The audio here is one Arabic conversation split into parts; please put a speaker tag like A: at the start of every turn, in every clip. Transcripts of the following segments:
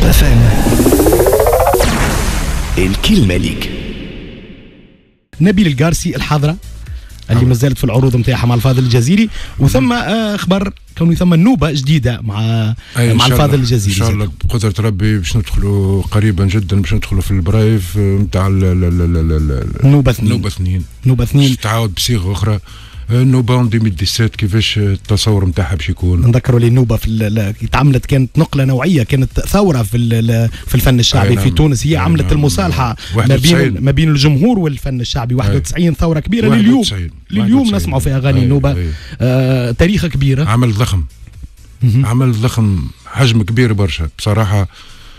A: FM. الكلمة ليك.
B: نبيل القارسي الحاضرة اللي ما زالت في العروض نتاعها مع الفاضل الجزيري، وثم اخبار كون ثم نوبه جديده مع الفاضل الجزيري.
C: ان شاء الله بقدره ربي باش ندخلوا قريبا جدا، باش ندخلوا في البرايف نتاع
B: نوبه 2
C: تعاود بصيغه اخرى. نوبه 2017 كيفاش التصور نتاعها باش يكون؟
B: نذكروا لي نوبه تعملت كانت نقله نوعيه، كانت ثوره في الفن الشعبي في تونس. هي عملت المصالحه ما بين الجمهور والفن الشعبي. 91 ثوره كبيره لليوم نسمعوا في اغاني نوبه. تاريخ كبيره،
C: عمل ضخم حجم كبير برشا بصراحه.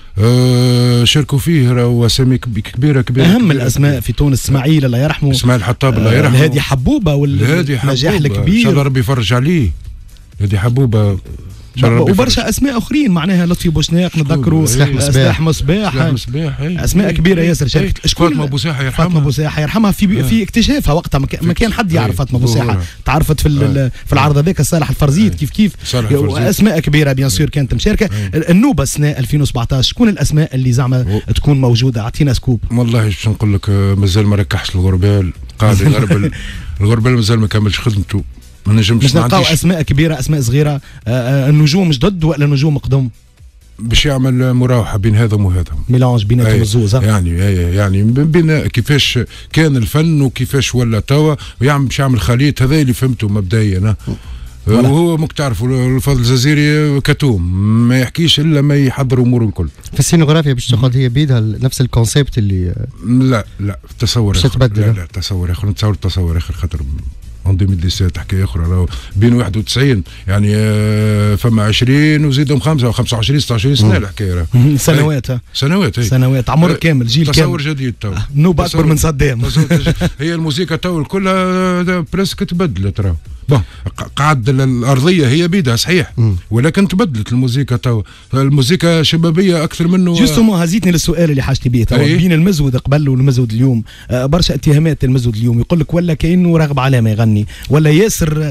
C: شاركوا فيه راهو اسامي كبيره
B: اهم الاسماء في تونس. اسماعيل الله يرحمه،
C: اسماعيل الحطاب الله يرحمه،
B: الهادي حبوبه والنجاح الكبير
C: ان شاء الله ربي يفرج عليه. الهادي حبوبه
B: وبرشا اسماء اخرين معناها لطفي بوشناق نذكروا، سلاح مصباح اسماء كبيره ياسر شاركت.
C: فاطمه بوساحه يرحمها،
B: فاطمه بوساحه يرحمها في اكتشافها وقتها ما كان حد يعرف فاطمه بوساحه. تعرفت في العرض هذاك صالح الفرزيد كيف اسماء كبيره بيان سور كانت مشاركه. النوبه سنه 2017 شكون الاسماء اللي زعما تكون موجوده؟ اعطينا سكوب.
C: والله باش نقول لك مازال ما ركحش الغربال، قاعد يغربل الغربال مازال ما كملش خدمته. ما نجمش
B: نلقاو اسماء كبيره اسماء صغيره. النجوم جدد ولا نجوم قدم؟
C: باش يعمل مراوحه بين هذا وهذا،
B: ميلانج بيناتهم الزوز.
C: يعني بين كيفاش كان الفن وكيفاش ولا توا، باش يعمل خليط. هذا اللي فهمته مبدئيا. وهو مك تعرفوا الفاضل الجزيري كتوم ما يحكيش الا ما يحضر اموره الكل.
D: في السينوغرافيا باش تاخذ هي بيدها نفس الكونسيبت اللي
C: لا تصور لا تصور اخر، نتصور تصور اخر خاطر 2017 حكايه اخرى. راهو بين 91 يعني فما 20 وزيدهم 5 او 25 26 سنه الحكايه.
B: سنوات عمر كامل، جيل كامل،
C: تصور جديد. تو
B: نوبه اكبر من صدام.
C: هي الموسيقى تو كلها بريسك تبدلت. راهو قعد الارضيه هي بيدها صحيح، ولكن تبدلت الموسيقى. تو الموسيقى شبابيه اكثر منه.
B: جوستومون هزيتني للسؤال اللي حاجتي به تو بين المزود قبل والمزود اليوم. برشا اتهامات المزود اليوم، يقول لك ولا كانه راغب علامه يغني، ولا ياسر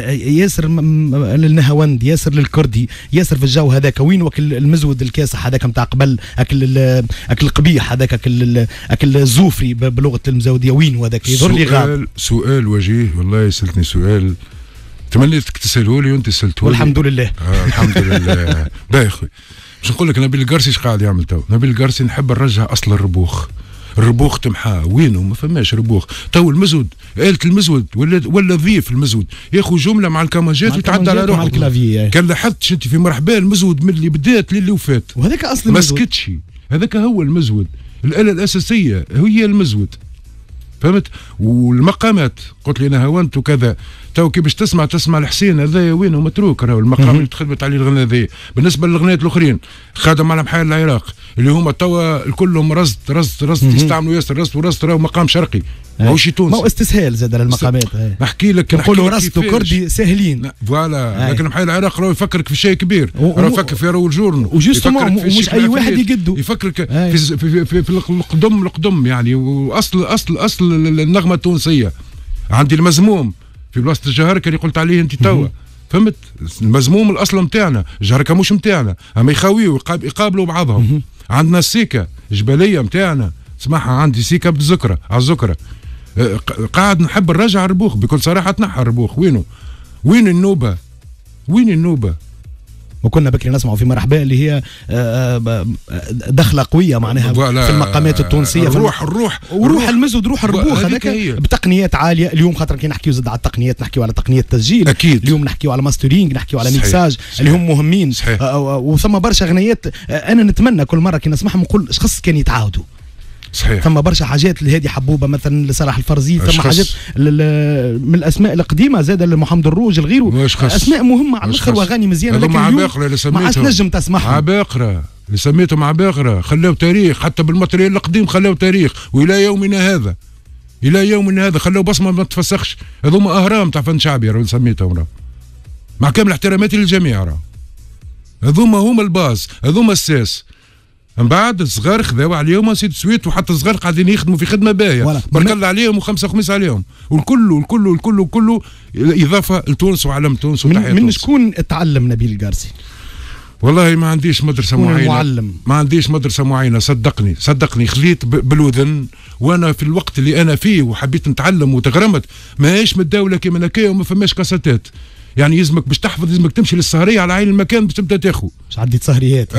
B: للنهاوند، ياسر للكردي، ياسر في الجو هذاك. وين وكل المزود الكاسح هذاك نتاع قبل، اكل القبيح هذاك، اكل الزوفري بلغه المزوديه، وين وهذاك يظهر لي غاب.
C: سؤال وجيه والله، سالتني سؤال تمنيتك تساله لي وانت سالته لي
B: والحمد لله.
C: الحمد لله. باهي خويا، باش نقول لك نبيل القارسي ايش قاعد يعمل تو؟ نبيل القارسي نحب نرجع اصل الربوخ تمحاه. وينه؟ ما فماش ربوخ. تو المزود آلة المزود ولا ضيف المزود ياخذ جمله مع الكمانجات ويتعدى على روحه. كان لاحظتش انت في مرحبا المزود من اللي بدات للي وفات،
B: وهذاك اصل المزود.
C: ما سكتش، هذاك هو المزود، الآلة الأساسية هي المزود. فهمت؟ والمقامات قلت لي انا هونت وكذا. تو كي باش تسمع الحسين هذا وينه متروك. راهو المقام اللي تخدمت عليه الغناء هذه. بالنسبه للاغنيات الاخرين خادم على محايا العراق اللي هما توا الكلهم رصد يستعملوا ياسر رصد راهو مقام شرقي ماهوش تونسي.
B: ما هو استسهال زاد للمقامات.
C: نحكي لك
B: نقولوا رصد وكردي ساهلين.
C: فوالا. لكن محايا العراق راهو يفكرك في شيء كبير، راهو يفكر في راهو الجورن،
B: وجوستومون مش اي واحد يقدو،
C: يفكرك في القدم يعني. واصل النغمه التونسيه. عندي المزموم في بلاصه الجهركه اللي قلت عليه انت توا. فهمت؟ المزموم الاصل نتاعنا، الجهركه مش نتاعنا، اما يخاويوا يقابلوا بعضهم. عندنا السيكه جبليه نتاعنا، اسمعها عندي سيكه بالذكرى على الذكرى. قاعد نحب نرجع الربوخ بكل صراحه. تنحى الربوخ. وين النوبه؟ وكنا
B: بكري نسمعوا في مرحبا اللي هي دخله قويه معناها في المقامات التونسيه. وروح المزود، روح الربوخ هذاك بتقنيات عاليه. اليوم خاطر كي نحكيو زاد على التقنيات، نحكيو على تقنيه تسجيل
C: أكيد.
B: اليوم نحكيو على ماسترينج، نحكيو على ميكساج اللي هم مهمين. وثم برشا غنيات انا نتمنى كل مره كي نسمعهم نقول اش خص كان يتعاودوا.
C: صحيح.
B: ثم برشا حاجات لهادي حبوبه مثلا، لصلاح الفرزي. ثم حاجات من الاسماء القديمه زاد لمحمد الروج الغير. اسماء مهمه على الاخر واغاني مزيانه. لكن اليوم ما عادش نجم تسمعهم.
C: عباقره اللي سميتهم عباقره، خلاو تاريخ حتى بالماتريال القديم، خلاو تاريخ. والى يومنا هذا خلاو بصمه ما تفسخش. هذوما اهرام تاع فن شعبي راهو سميتهم. راهو مع كامل احتراماتي للجميع، راهو هذوما هما الباز، هذوما الساس. من بعد الصغار خذاو عليهم سيد سويت، وحتى الصغار قاعدين يخدموا في خدمه باهيه بارك الله عليهم، وخمسه خميس عليهم. والكل اضافه لتونس وعلم تونس.
B: من شكون تعلم نبيل القارسي؟
C: والله ما عنديش مدرسة معينة،
B: المعلم.
C: ما عنديش مدرسة معينة، صدقني خليت بالوذن، وانا في الوقت اللي انا فيه وحبيت نتعلم وتغرمت ماهيش متداولة كيما هكايا وما فماش كاساتات. يعني يلزمك باش تحفظ لازمك تمشي للسهرية على عين المكان باش تبدا تاخذ.
B: مش عديت سهريات.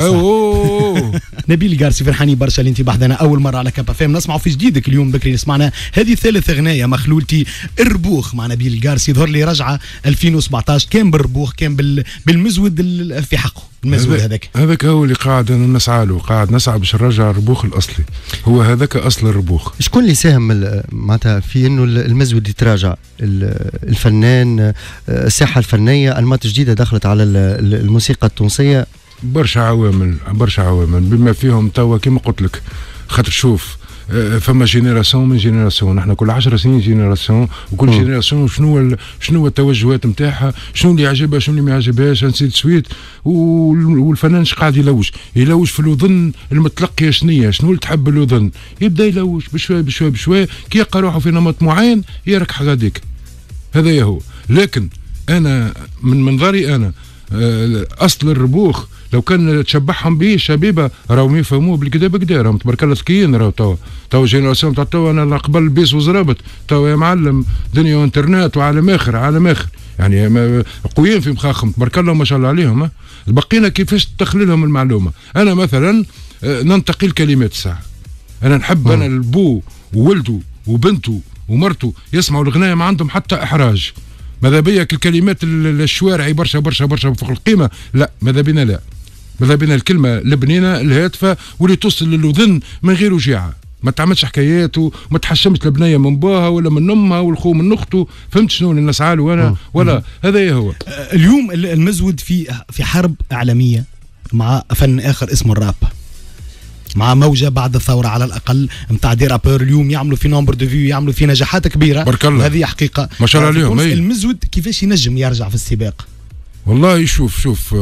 B: نبيل القارسي فرحاني برشا اللي انت بحذنا اول مرة على كابا فام، نسمعوا في جديدك اليوم بكري سمعنا هذه ثالث اغنية مخلولتي الربوخ مع نبيل القارسي، يظهر لي رجعة 2017 كان بالربوخ كان بالمزود في حقه، المزود
C: هذاك هو اللي قاعد نسعى له، قاعد نسعى باش نرجع الربوخ الاصلي، هو هذاك اصل الربوخ.
D: شكون اللي ساهم معناتها في انه المزود يتراجع؟ الفنان، الساحة الفنية، انماط جديدة دخلت على الموسيقى التونسية؟
C: برشا عوامل بما فيهم توا كما قلت لك. خاطر شوف فما جينيراسيون من جينيراسيون، نحن كل 10 سنين جينيراسيون، وكل جينيراسيون شنو التوجهات نتاعها، شنو اللي يعجبها شنو اللي ما يعجبهاش، نسيت سويت. والفنان قاعد يلوج في الوذن المتلقيه، شنو اللي تحب الوذن، يبدا يلوج بشوي كي يلقى روحه في نمط معين يركح غاديك. هذا هو. لكن انا من منظري انا اصل الربوخ لو كان تشبعهم به الشبيبه راهم يفهموه بالكدا راهم تبارك الله ذكيين. راهو توا جينيراسيون تاع توا، انا قبل بيس وزرابط توا يا معلم دنيا وانترنت وعالم اخر يعني قويين في مخاخهم تبارك الله ما شاء الله عليهم. بقينا كيفاش تدخل لهم المعلومه. انا مثلا ننتقي الكلمات الساعه، انا نحب انا البو وولده وبنته ومرته يسمعوا الغنايه ما عندهم حتى احراج. ماذا بيك الكلمات الشوارعي برشا فوق القيمه؟ لا، ماذا بينا الكلمه البنينه الهادفه واللي توصل للوذن من غير وجيعه. ما تعملش حكايات وما تحشمش البنيه من باها ولا من امها والخو من اخته. فهمت شنو اللي نسعى له انا ولا هذا هو.
B: اليوم المزود في حرب اعلاميه مع فن اخر اسمه الراب، مع موجه بعد الثوره على الاقل نتاع دي رابور اليوم يعملوا في نومبر دو فيو، يعملوا في نجاحات كبيره.
C: بارك الله.
B: هذه حقيقه
C: ما شاء الله عليهم.
B: المزود كيفاش ينجم يرجع في السباق؟
C: والله شوف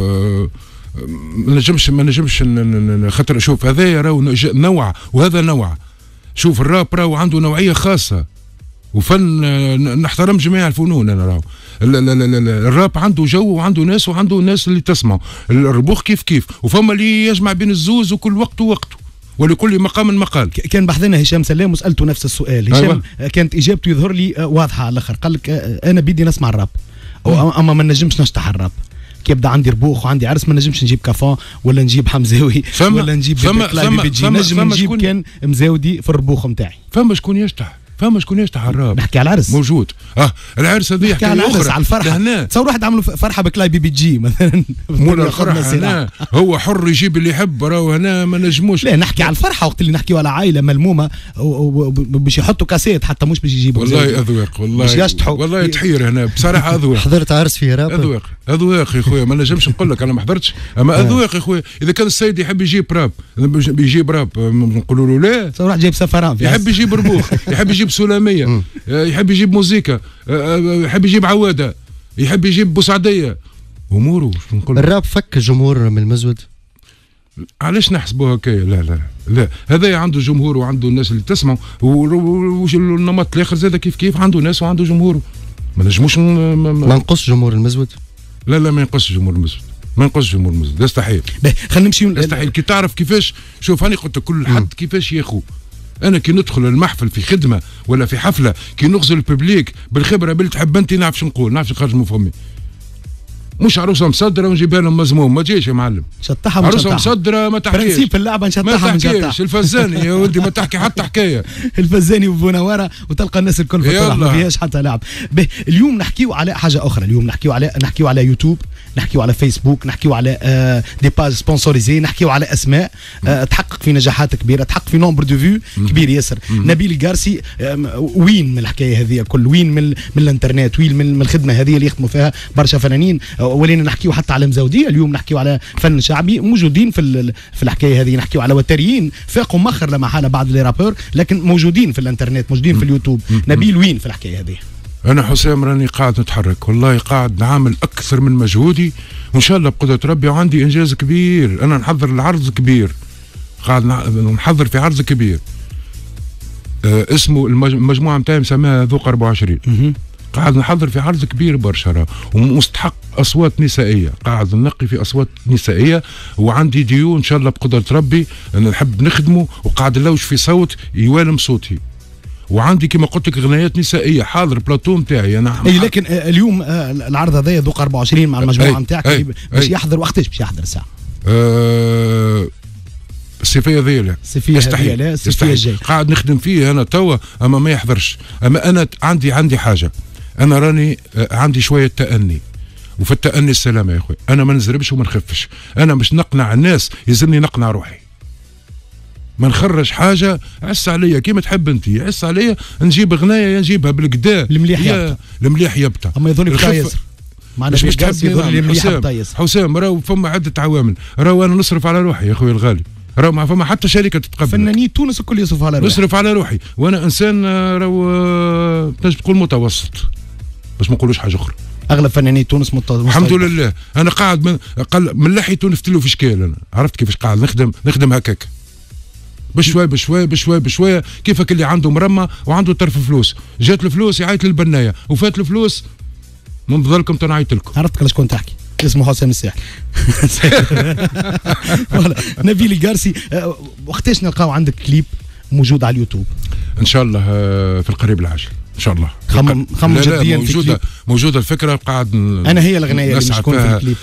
C: ما نجمش خاطر شوف هذا راهو نوع وهذا نوع. شوف الراب راهو عنده نوعيه خاصه وفن، نحترم جميع الفنون. انا راهو الراب عنده جو وعنده ناس اللي تسمعه. الربوخ كيف وفما اللي يجمع بين الزوز وكل وقت ووقته ولكل مقام مقال.
B: كان بحثنا هشام سلام وسالته نفس السؤال. هشام كانت اجابته يظهر لي واضحه على الاخر، قال لك انا بدي نسمع الراب اما ما نجمش نشطح الراب. كي يبدا عندي ربوخ وعندي عرس ما نجمش نجيب كافون ولا نجيب حمزاوي ولا نجيب نجم نجيب كان مزاودي في الربوخ نتاعي.
C: فما شكون يشطح الراب.
B: نحكي على العرس
C: موجود. العرس هذه
B: نحكي على العرس، على الفرحه. تصور واحد عملوا فرحه بكلاي بي جي مثلا
C: مولا الفرحه هنا هو حر يجيب اللي يحب. راهو هنا ما نجموش.
B: لا نحكي على الفرحه وقت اللي نحكيو على عائله ملمومه باش يحطوا كاسيت حتى مش باش يجيبوا.
C: والله اذواق والله تحير هنا بصراحه. اذواق.
D: حضرت عرس فيه راب؟
C: اذواق يا خويا ما نجمش نقول لك انا ما حضرتش، اما اذواق يا خويا. اذا كان السيد يحب يجيب راب نقولوا له لا.
B: تصور واحد جايب سفران
C: يحب يجيب ربوخ يحب يجيب سلاميه يحب يجيب موسيقى يحب يجيب عواده يحب يجيب بوسعديه اموره.
D: الراب فك الجمهور من المزود؟
C: علاش نحسبوها هكايا؟ لا هذا عنده جمهور وعنده الناس اللي تسمعه، والنمط الاخر زاد كيف عنده ناس وعنده جمهور. ما نجموش
D: ما نقص جمهور المزود.
C: لا ما ينقصش جمهور المزود، يستحيل.
B: خلينا نمشيو.
C: يستحيل. كي تعرف كيفاش، شوف هاني قلت كل حد كيفاش ياخو. انا كي ندخل المحفل في خدمه ولا في حفله كي نغزل الببليك بالخبره باللي تحب انت نعرف نقول، نعرف نخرج من فمي. مش عروسه مصدره ونجيبها لهم مزموم، ما تجيش يا معلم.
B: شطحها
C: عروسه مصدره ما تحكيش.
B: برنسيب اللعبه نشطحها.
C: ما تحكيش. الفزاني يا ولدي ما تحكي حتى حكايه.
B: الفزاني وبونواره وتلقى الناس الكل في ما فيهاش حتى لعب. اليوم نحكيو على حاجه اخرى. اليوم نحكيو على يوتيوب، نحكيو على فيسبوك، نحكيو على دي باج سبونسوريزي، نحكيو على اسماء تحقق في نجاحات كبيره، تحقق في نومبر دو فيو كبير ياسر. نبيل القارسي وين من الحكايه هذه كل؟ وين من الانترنت؟ وين من الخدمه هذه اللي يخدموا فيها برشا فنانين؟ ولينا نحكيو حتى على مزوديه. اليوم نحكيو على فن شعبي موجودين في الحكايه هذه. نحكيو على وتريين فاقوا مخر لما حاله بعض لي رابور لكن موجودين في الانترنت، موجودين في اليوتيوب. نبيل وين في الحكايه هذه؟
C: انا حسام راني قاعد نتحرك، والله قاعد نعمل اكثر من مجهودي وان شاء الله بقدره ربي، وعندي انجاز كبير. انا نحضر العرض كبير، قاعد نحضر في عرض كبير اسمه المجموعه نتاعي مسماها ذوق 24. قاعد نحضر في عرض كبير برشا ومستحق اصوات نسائيه، قاعد ننقي في اصوات نسائيه، وعندي ديو ان شاء الله بقدره ربي انا نحب نخدمه، وقاعد نلوش في صوت يوالم صوتي، وعندي كما قلت لك غنايات نسائيه حاضر بلاتو نتاعي انا.
B: اي لكن اليوم العرض هذا ذوق 24 مع المجموعه نتاعك باش يحضر، وقتاش باش يحضر الساعه؟
C: الصيفيه ذي لا،
B: الصيفيه الجاي
C: قاعد نخدم فيه انا توا، اما ما يحضرش. اما انا عندي حاجه، انا راني عندي شويه تأني، وفي التأني السلامه يا اخوي، انا ما نزربش وما نخفش، انا مش نقنع الناس، يلزمني نقنع روحي. ما نخرج حاجه عس عليا كيما تحب انت، عس عليا نجيب غنايه نجيبها بالكدا المليح يبطى.
B: اما يظل لك ياسر معنا
C: مش تحب يظل حسام راهو فما عده عوامل، راهو انا نصرف على روحي يا اخوي الغالي، راهو ما فما حتى شركه تتقبل.
B: فنانين تونس الكل يصرف على روحي،
C: نصرف على روحي، وانا انسان راهو تنجم تقول متوسط باش ما نقولوش حاجه اخرى.
B: اغلب فنانين تونس متوسط
C: الحمد لله. انا قاعد من لحيته نفتلو في شكال، انا عرفت كيفاش قاعد نخدم هكاك بشوي بشوي بشوي بشوي، كيفك اللي عنده مرمى وعنده طرف فلوس، جات الفلوس يعيط للبنايه، وفات الفلوس من فضلكم تنعيط لكم.
B: عرفت على شكون تحكي، اسمه حسام الساحل. نبيل القارسي، وقتاش نلقاو عندك كليب موجود على اليوتيوب؟ ان
C: شاء الله في القريب العاجل ان شاء الله.
B: خمم جديا
C: موجوده الفكره، قاعد
B: انا هي الغنايه اللي مش تكون في الكليب.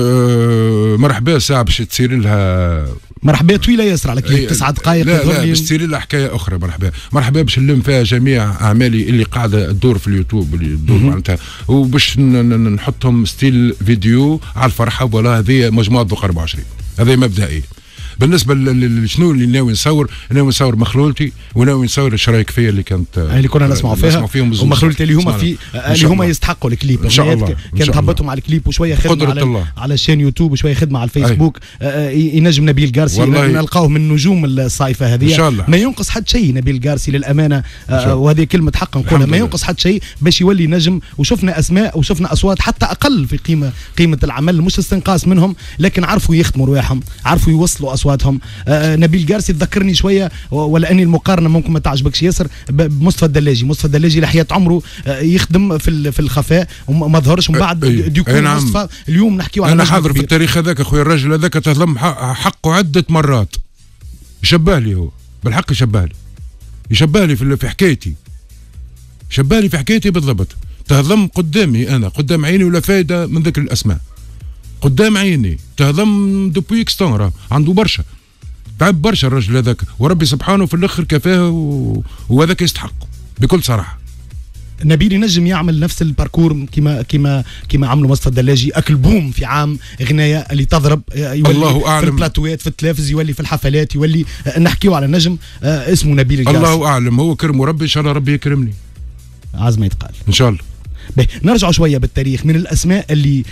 C: مرحبا ساعه باش تصير لها
B: مرحبا طويله ياسر على كليب 9 دقائق.
C: لا باش تصير لها حكايه اخرى. مرحبا باش نلم فيها جميع اعمالي اللي قاعده تدور في اليوتيوب، اللي تدور معناتها، وباش نحطهم ستيل فيديو على الفرحه. ولا هذه مجموعه ذوق 24، هذا مبدئي. بالنسبه لشنو اللي ناوي نصور مخلولتي، وناوي نصور الشرايك فيا اللي كانت
B: اللي كنا نسمعوا فيها، ومخلولتي اللي هما اللي هما يستحقوا الكليب ان شاء الله. كانت هبطهم على الكليب وشويه خدمه على الشين يوتيوب وشويه خدمه على الفيسبوك. ينجم نبيل القارسي نلقاوه من نجوم الصيفه هذه، ما ينقص حد شيء نبيل القارسي للامانه. وهذه كلمه حق نقولها، ما ينقص حد شيء باش يولي نجم. وشفنا اسماء وشفنا اصوات حتى اقل في قيمه العمل، مش استنقاص منهم، لكن عرفوا يخدموا رواحهم، عرفوا يوصلوا اصواتهم. نبيل القارسي تذكرني شويه، ولا اني المقارنه ممكن ما تعجبكش ياسر، بمصطفى الدلاجي. مصطفى الدلاجي لحياة عمره يخدم في الخفاء وما ظهرش، من بعد يكون مصطفى. اليوم نحكيو على
C: انا حاضر في التاريخ هذاك اخويا، الرجل هذاك تهضم حقه عده مرات. يشبه لي هو بالحق، يشبه لي في حكايتي، شبه لي في حكايتي بالضبط. تهضم قدامي انا، قدام عيني، ولا فايده من ذكر الاسماء قدام عيني. تهضم دوبوي اكستون، عنده برشا تعب برشا الرجل هذاك، وربي سبحانه في الاخر كفاه، وهذاك يستحق بكل صراحه.
B: نبيل ينجم يعمل نفس الباركور كما عملوا مصطفى الدلاجي، اكل بوم في عام غنايه اللي تضرب، يولي الله أعلم. في البلاتوات، في التلفز، يولي في الحفلات، يولي نحكيو على نجم اسمه نبيل القارسي. الله
C: اعلم، هو كرمه ربي، ان شاء الله ربي يكرمني
B: عزمه يتقال
C: ان شاء الله.
B: نرجعوا شويه بالتاريخ، من الاسماء اللي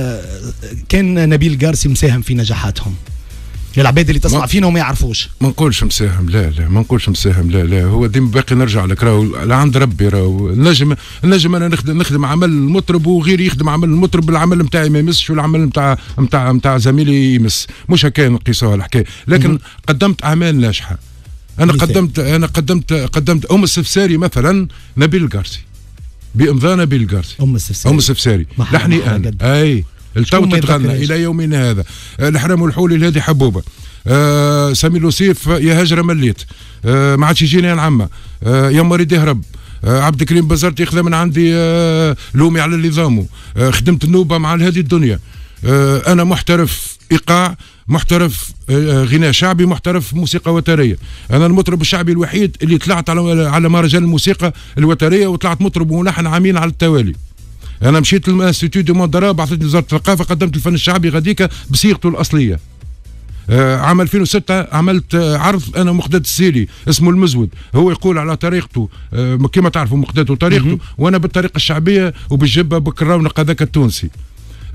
B: كان نبيل القارسي مساهم في نجاحاتهم، العباد اللي تسمع فينا وما يعرفوش.
C: ما نقولش مساهم، لا ما نقولش مساهم، لا هو ديما باقي نرجع لك، راهو عند ربي. راهو نجم انا نخدم عمل المطرب، وغيري يخدم عمل المطرب، العمل نتاعي ما يمسش، والعمل نتاع زميلي يمس، مش هكا نقيسوها الحكايه. لكن قدمت اعمال ناجحه. انا قدمت ام السفساري مثلا، نبيل القارسي، بامضاء نبيل القارسي. ام السفساري لحني انا، اي التو تتغنى الى يومنا هذا. الحرام والحولي الهادي حبوبه، سمير لوسيف يا هجره مليت، ما عادش يجيني العمه، يا مريض يهرب، عبد الكريم بزرت ياخذ من عندي، لومي على اللي ضامو، خدمت النوبه مع الهادي الدنيا. انا محترف ايقاع، محترف غناء شعبي، محترف موسيقى وتريه. انا المطرب الشعبي الوحيد اللي طلعت على مهرجان الموسيقى الوتريه، وطلعت مطرب وملحن عامين على التوالي. انا مشيت للانستيتيو دو موندرا، عطيتني وزاره الثقافه، قدمت الفن الشعبي غاديكا بصيغته الاصليه. عام 2006 عملت عرض انا مقداد السيري اسمه المزود، هو يقول على طريقته كما تعرفوا مقداد وطريقته، وانا بالطريقه الشعبيه وبالجبه بالرونق هذاك التونسي.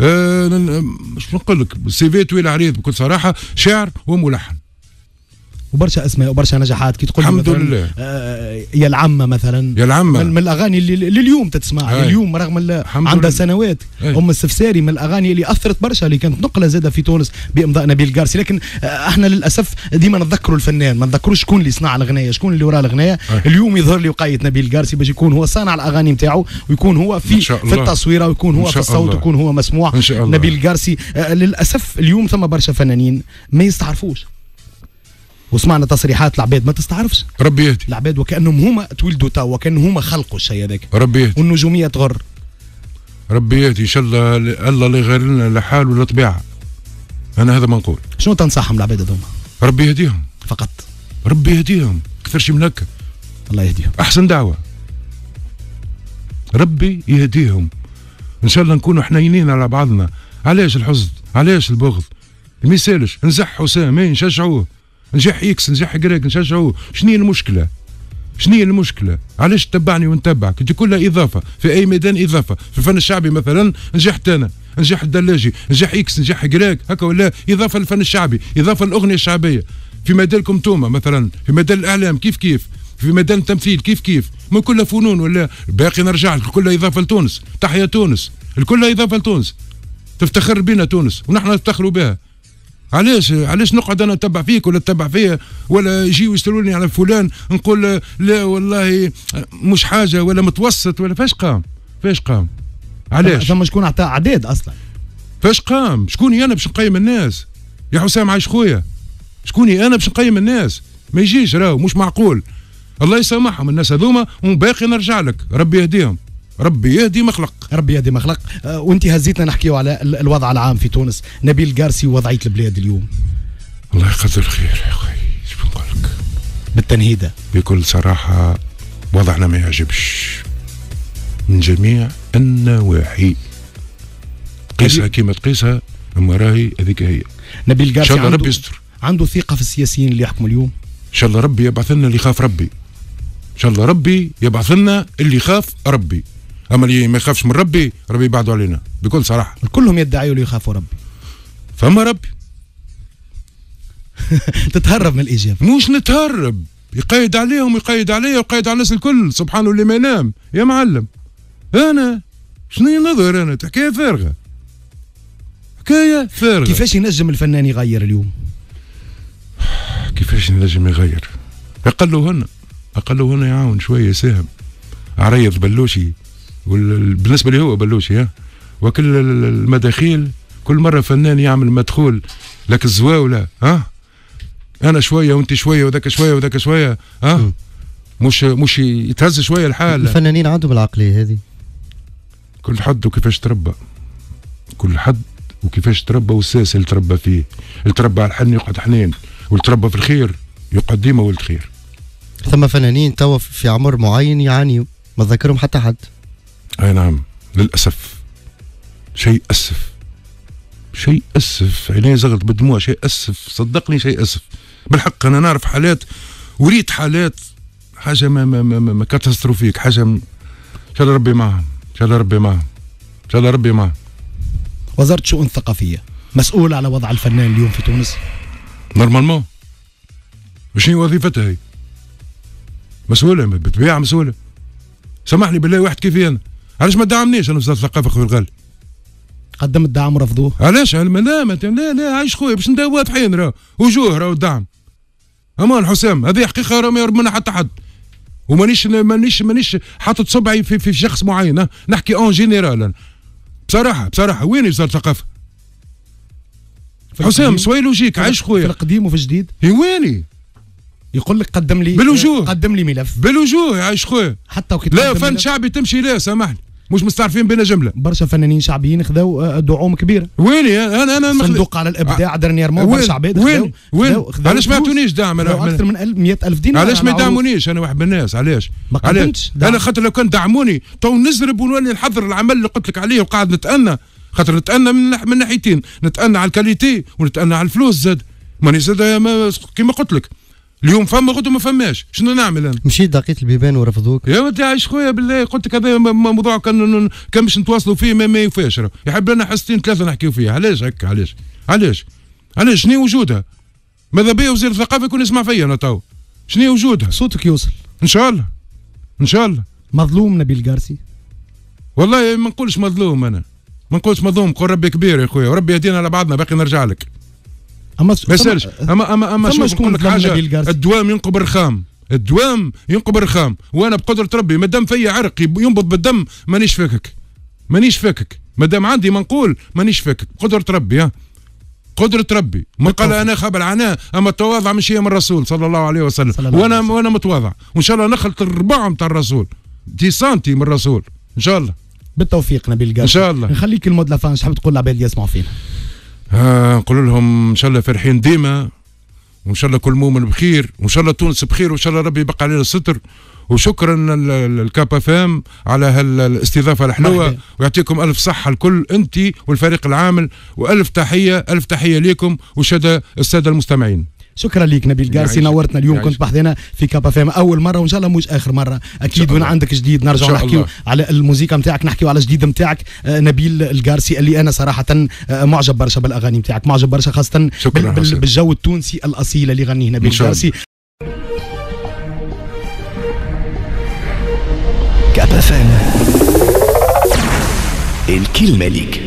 C: مش نقول لك سي في طويل عريض بكل صراحه، شعر وملحن.
B: وبرشا اسماء وبرشا نجاحات. كي تقول
C: الحمد لله
B: يا العمة مثلا،
C: يا العمة
B: من الاغاني اللي اليوم تتسمع اليوم رغم عندها سنوات. ام السفساري من الاغاني اللي اثرت برشا، اللي كانت نقله زاده في تونس بامضاء نبيل قارسي. لكن احنا للاسف ديما نتذكروا الفنان، ما نذكروش شكون اللي صنع الغنايه، شكون اللي وراه الغنايه. اليوم يظهر لي وقايه نبيل قارسي باش يكون هو صانع الاغاني نتاعو، ويكون هو في التصويره، ويكون هو في الصوت، ويكون هو مسموع. نبيل قارسي للاسف اليوم ثم برشا فنانين ما يستعرفوش، وسمعنا تصريحات العباد ما تستعرفش.
C: ربي يهدي
B: العباد وكانهم هما تولدوا تو، وكانهم هما خلقوا الشيء هذاك.
C: ربي يهدي.
B: والنجوميه تغر.
C: ربي يهدي ان شاء الله. الله لا يغير لنا لا حال ولا طبيعه. انا هذا ما نقول.
B: شنو تنصحهم العباد هذوما؟
C: ربي يهديهم
B: فقط.
C: ربي يهديهم، اكثر شيء من هكا.
B: الله يهديهم.
C: احسن دعوه. ربي يهديهم. ان شاء الله نكونوا حنينين على بعضنا. علاش الحزن؟ علاش البغض؟ ما يسالش. نزح حسام نشجعوه، نجح اكس، نجح كراك، نشجعوه. شنو هي المشكله؟ شنو هي المشكله؟ علاش تتبعني ونتبعك؟ انت كلها اضافه في اي ميدان، اضافه في الفن الشعبي مثلا. نجحت انا، نجح الدلاجي، نجح اكس، نجح كراك، هكا ولا اضافه للفن الشعبي، اضافه للاغنيه الشعبيه. في مجالكم توما مثلا، في مجال الاعلام كيف كيف، في ميدان التمثيل كيف كيف. ما كلها فنون ولا باقي. نرجع كلها اضافه لتونس. تحيا تونس، الكل اضافه لتونس. تفتخر بنا تونس ونحن نفتخروا بها. علاش نقعد انا نتبع فيك ولا تتبع فيا، ولا يجيو يسالوني على فلان نقول لا والله مش حاجه، ولا متوسط، ولا فاش قام علاش؟
B: ثم شكون عطاه اعداد اصلا؟
C: فاش قام؟ شكوني انا باش نقيم الناس؟ يا حسام عايش خويا، شكوني انا باش نقيم الناس؟ ما يجيش، راهو مش معقول. الله يسامحهم الناس هذوما، وباقي نرجع لك. ربي يهديهم، ربي يهدي مخلق.
B: ربي يهدي مخلق. وانت هزيتنا نحكيو على الوضع العام في تونس. نبيل قارسي ووضعيه البلاد اليوم.
C: الله يقدر الخير يا اخي. ايش بنقول لك؟
B: بالتنهيده
C: بكل صراحه وضعنا ما يعجبش من جميع النواحي. قيسها كيما تقيسها، اما راهي هذيك هي.
B: نبيل قارسي
C: ان شاء الله ربي يستر.
B: عنده ثقه في السياسيين اللي يحكموا اليوم.
C: ان شاء الله ربي يبعث لنا اللي يخاف ربي. ان شاء الله ربي يبعث لنا اللي يخاف ربي. اما اللي ما يخافش من ربي، ربي يبعدوا علينا بكل صراحه.
B: كلهم يدعيوا اللي يخافوا ربي.
C: فما ربي.
B: تتهرب من الاجابه.
C: مش نتهرب، يقيد عليهم ويقيد عليا ويقيد على الناس الكل. سبحانه اللي ما ينام يا معلم. انا شنو نظر؟ انا حكايه فارغه، حكايه فارغه.
B: كيفاش ينجم الفنان يغير اليوم؟
C: كيفاش ينجم يغير؟ اقلهن يعاون شويه، يساهم. عريض بلوشي، بالنسبه لي هو بلوشي، وكل المداخيل كل مره فنان يعمل مدخول لك الزواوله. انا شويه وانت شويه وذاك شويه وذاك شويه. مش يتهز شويه الحال.
D: الفنانين عندهم العقليه هذه.
C: كل حد وكيفاش تربى، كل حد وكيفاش تربى، والساس اللي تربى فيه. اللي تربى على الحن يقعد حنين، واللي تربى في الخير يقعد ديما ولد خير.
D: ثم فنانين توا في عمر معين يعانيوا، ما ذكرهم حتى حد.
C: اي نعم للاسف. شيء اسف، عيني زغلت بالدموع. شيء اسف، صدقني شيء اسف بالحق. انا نعرف حالات وريت حالات، حاجه ما كاتاستروفيك، حاجه ان شاء الله ربي معهم، ان شاء الله ربي معهم، ان شاء الله ربي معهم.
B: وزارة الشؤون الثقافيه مسؤول على وضع الفنان اليوم في تونس
C: نورمالمون. شنو وظيفتها هي؟ مسؤوله بالطبيعه، مسؤوله. سامحني بالله، واحد كيفي انا علاش ما دعمنيش انا وزاره الثقافه خويا الغالي؟
B: قدم الدعم ورفضوه.
C: علاش؟ لا عايش خويا باش نداو واضحين، راه وجوه راه الدعم. امان حسام هذه حقيقه، راه ما يهرب منها حتى حد. ومانيش حاطط صبعي في شخص معين، نحكي اون جينيرال. بصراحه وين وزاره الثقافه؟ حسام سوي لوجيك، عايش خويا.
B: في القديم وفي الجديد.
C: ويني؟
B: يقول لك قدم لي
C: بالوجوه،
B: قدم لي ملف
C: بالوجوه، عايش خويا.
B: حتى وكي
C: لا فن شعبي تمشي، لا سامحني، مش مستعرفين بين جمله.
B: برشا فنانين شعبيين خذوا دعوم كبيره.
C: ويني انا
B: صندوق على الابداع درنييرمون برشا عباد
C: وين علاش ما يعطونيش دعم؟
B: اكثر من 100,000 دينار.
C: علاش ما يدعمونيش؟ انا واحد من الناس. علاش؟
B: ما قدمتش.
C: انا خاطر لو كان دعموني تو نزرب ونولي نحضر العمل اللي قلت لك عليه، وقاعد نتأنى. خاطر نتأنى من ناحيتين، نتأنى على الكاليتي ونتأنى على الفلوس زاد. ماني زاد كيما قلت لك اليوم فما غدو ما فماش. شنو نعمل انا؟
D: مشيت دقيت البيبان ورفضوك.
C: يا ودي عايش خويا بالله، قلت لك هذا موضوع كان باش نتواصلوا فيه ما يوفاش. يحب لنا حصتين ثلاثه نحكيو فيها. علاش هكا؟ علاش شنو وجودها؟ ماذا بيا وزير الثقافه يكون يسمع فيا انا تو، شنو وجودها؟
B: صوتك يوصل
C: ان شاء الله ان شاء الله.
B: مظلوم نبيل قارسي؟
C: والله ما نقولش مظلوم، انا ما نقولش مظلوم، نقول ربي كبير يا خويا وربي يهدينا على بعضنا، باقي نرجع لك.
B: ما
C: يسالش. اما شوف نقول لك حاجه، الدوام ينقب الرخام، الدوام ينقب الرخام، وانا بقدره ربي ما دام فيا عرق ينبض بالدم مانيش فاكك، مانيش فاكك، ما دام عندي ما نقول مانيش فاكك، بقدره ربي. ها قدرة ربي. من قال انا خاب العناء اما التواضع مش هي من الرسول صلى الله عليه وسلم، وانا متواضع، وان شاء الله نخلط الربع نتاع الرسول، دي سانتي من الرسول ان شاء الله.
B: بالتوفيق نبيل قاسي
C: ان شاء الله.
B: نخليك المود لافان، شحال تقول للعباد اللي يسمعوا فينا؟
C: نقول لهم ان شاء الله فرحين ديما، وان شاء الله كل مؤمن بخير، وان شاء الله تونس بخير، وان شاء الله ربي يبقى علينا الستر. وشكرا الكابا فام على هالاستضافه الحلوه، ويعطيكم الف صحه الكل انت والفريق العامل، والف تحيه الف تحيه ليكم والساده المستمعين.
B: شكرا ليك نبيل قاسي، نورتنا اليوم، كنت بحثنا في كابا فام اول مره، وان شاء الله مش اخر مره اكيد، وين عندك جديد نرجع نحكيو على الموسيقى نتاعك، نحكيو على جديد نتاعك نبيل القارسي، اللي انا صراحه معجب برشا بالاغاني نتاعك، معجب برشا خاصه بالجو التونسي الاصيل اللي غنيه نبيل القارسي.
A: كابا فام الكلمه ليك.